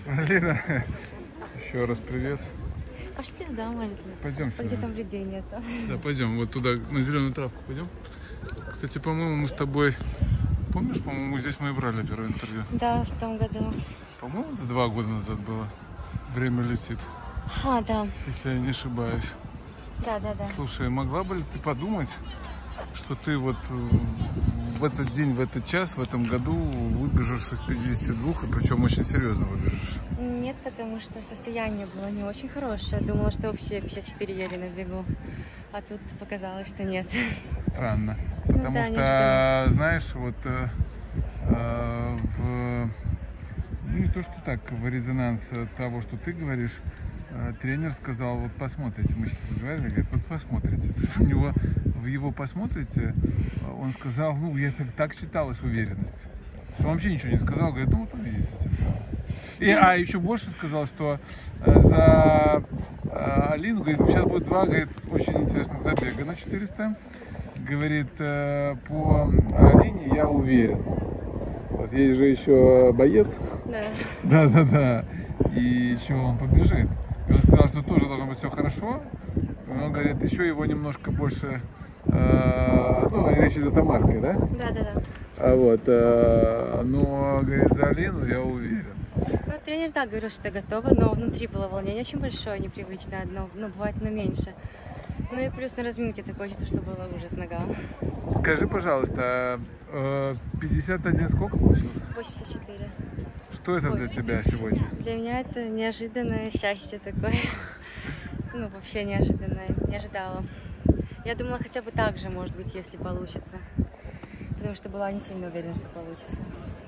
Алина, еще раз привет. Пошли, да, может. Пойдем сюда. Где там людей нету? Да, пойдем. Вот туда, на зеленую травку пойдем. Кстати, по-моему, мы с тобой... Помнишь, по-моему, здесь мы и брали первое интервью? Да, в том году. По-моему, это 2 года назад было. Время летит. Да. Если я не ошибаюсь. Да. Слушай, могла бы ли ты подумать, что ты вот в этот день, в этот час, в этом году выбежишь из 52, и причем очень серьезно выбежишь? Нет, потому что состояние было не очень хорошее. Думала, что все 54 еле на бегу. А тут показалось, что нет. Странно. Потому да, что, знаешь, вот ну не то, что так, в резонанс того, что ты говоришь, тренер сказал, вот посмотрите, мы сейчас разговаривали, говорит, вот посмотрите. То есть у него, в его посмотрите, он сказал, ну, я так читалась уверенность. Что он вообще ничего не сказал, говорит, ну, вот увидите. А еще больше сказал, что за Алину, говорит, сейчас будет 2, говорит, очень интересных забега на 400. Говорит, по Алине я уверен. Вот ей же еще боец. Да. Да. И еще он побежит. И он сказал, что тоже должно быть все хорошо. Он говорит, еще его немножко больше, ну, речь идет о Марке, да? Да. Но, говорит, за Алину я уверен. Ну, тренер, да, говорил, что готова, но внутри было волнение очень большое, непривычное, но бывает, но меньше. Ну и плюс на разминке такое чувство, что было ужас нога. Скажи, пожалуйста, 51 сколько получилось? 84. Что это для тебя сегодня? Для меня это неожиданное счастье такое. Ну, вообще неожиданное, не ожидала. Я думала, хотя бы так же, может быть, если получится. Потому что была не сильно уверена, что получится.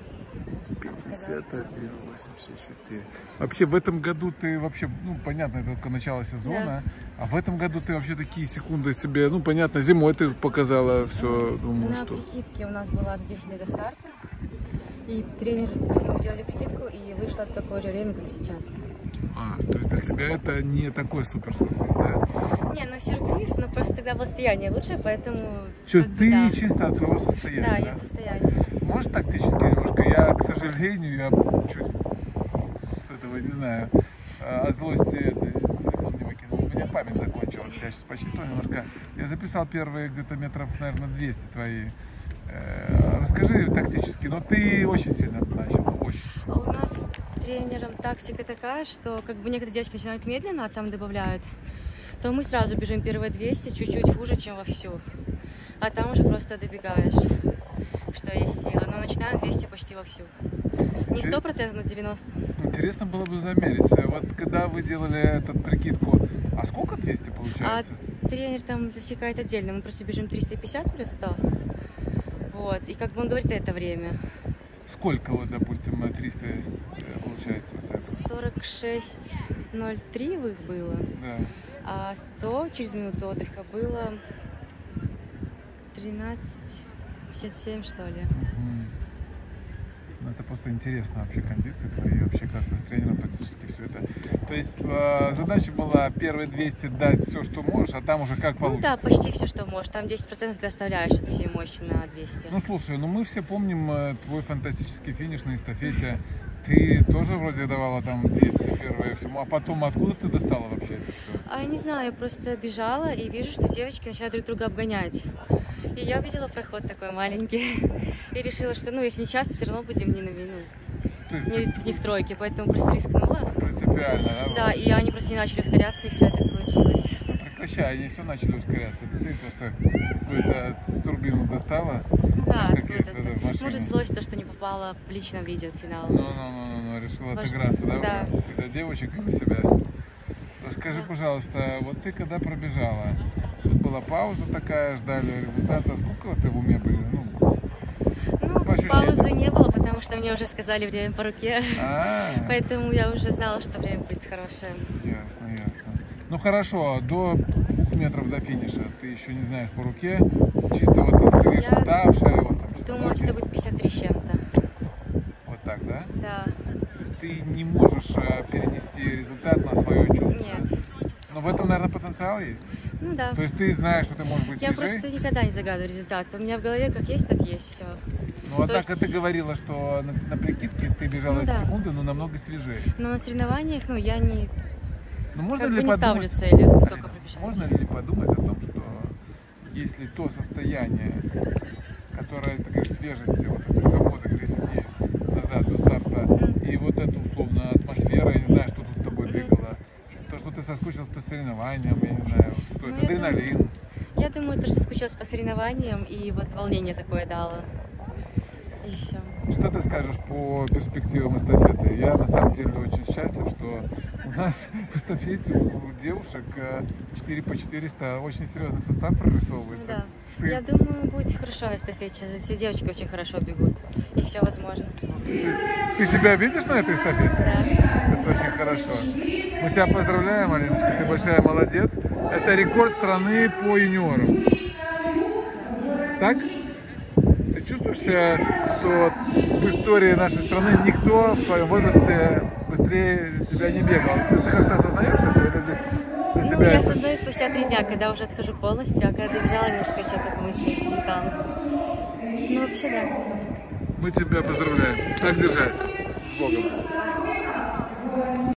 51,84. Вообще в этом году ты вообще, ну понятно, это только начало сезона, а в этом году ты вообще такие секунды себе, ну понятно, зимой ты показала все, думаю, на что... На прикидке у нас была за 10 дней до старта, и тренер, мы делали прикидку, и вышло в такое же время, как сейчас. То есть для тебя это не такой супер-сюрприз, да? Не, ну сюрприз, но просто тогда было состояние лучше, поэтому... Ты чисто от своего состояния, да? Да, от состояния. Может, тактически немножко? Я, к сожалению, я чуть с этого, не знаю, от злости телефон не выкинул. У меня память закончилась. Я сейчас почистил немножко. Я записал первые где-то метров, наверное, 200 твои. Расскажи тактически, но ты очень сильно начал, очень. У нас тренером тактика такая, что как бы некоторые девочки начинают медленно, а там добавляют, то мы сразу бежим первые 200, чуть-чуть хуже, чем вовсю. А там уже просто добегаешь, что есть сила. Но начинаем 200 почти вовсю. Не 100%, но 90%. Интересно было бы замерить. Вот когда вы делали эту прикидку, а сколько 200 получается? Тренер там засекает отдельно. Мы просто бежим 350 плюс 100. Вот. И как бы он говорит это время. Сколько, вот, допустим, 300 получается у тебя? 46,03 в их было. Да. А 100 через минуту отдыха было 13,57, что ли. Ну, это просто интересно вообще кондиции твои, вообще как вы с тренером практически все это. То есть задача была первые 200 дать все, что можешь, а там уже как получится. Ну да, почти все, что можешь. Там 10% ты оставляешь от всей мощи на 200. Ну слушай, ну мы все помним твой фантастический финиш на эстафете. Ты тоже вроде давала там 200 первые всему, а потом откуда ты достала вообще это все? Я не знаю, я просто бежала и вижу, что девочки начинают друг друга обгонять. И я увидела проход такой маленький и решила, что ну если не сейчас, то все равно будем не на вину. Не в тройке, поэтому просто рискнула. Принципиально, да? Да, и они просто не начали ускоряться, и все это получилось. Ну, прекращай, они все начали ускоряться. Ты просто какую-то турбину достала. Да, может злость, то, что не попала в личном видео в финал. Ну, решила отыграться, да? Да. И за девочек, и за себя. Расскажи, пожалуйста, вот ты когда пробежала, тут была пауза такая, ждали результата. Сколько ты в уме были? Ну, паузы не было, потому что мне уже сказали время по руке. Поэтому я уже знала, что время будет хорошее. Ясно. Ну хорошо, до 2 метров до финиша ты еще не знаешь по руке, чисто вот остальные уставшие. Вот, там, думала, что будет 53 с чем-то. Вот так, да? Да. То есть ты не можешь перенести результат на свое чувство? Нет. Но в этом, наверное, потенциал есть? Ну да. То есть ты знаешь, что ты можешь быть Я свежей? просто никогда не загадываю результат. У меня в голове как есть, так есть, все. Ну, а То так есть- ты говорила, что на прикидке ты бежала Ну эти да. секунды, но намного свежее. Но на соревнованиях, ну, я не, Но можно как ли бы не ставлю подумать, цели, сколько Алина, пробежать. можно ли подумать о том, что если то состояние, которое, ты говоришь, свежести, вот этой свободы, где 10 дней назад до старта, и вот эта условно атмосфера, я не знаю, что тут с тобой двигало, то, что ты соскучилась по соревнованиям, я не знаю, вот что Ну, это, я думаю- адреналин. Я думаю, то, что скучалась по соревнованиям, и вот волнение такое дало. И все. Что ты скажешь по перспективам эстафеты? Я на самом деле очень счастлив, что у нас в эстафете у девушек 4 по 400 очень серьезный состав прорисовывается. Да. Ты- Я думаю, будет хорошо на эстафете. Все девочки очень хорошо бегут. И все возможно. Ты себя видишь на этой эстафете? Да. Это очень хорошо. Мы тебя поздравляем, Алиночка, ты большая молодец. Это рекорд страны по юниорам. Так? Ты чувствуешь, что в истории нашей страны никто в твоем возрасте быстрее тебя не бегал? Ты как-то осознаешь это? Или для Ну, тебя я это- осознаю спустя 3 дня, когда уже отхожу полностью, а когда добежала, немножко еще так мысли не там. Ну, вообще, да. Мы тебя поздравляем. Так держать. С Богом.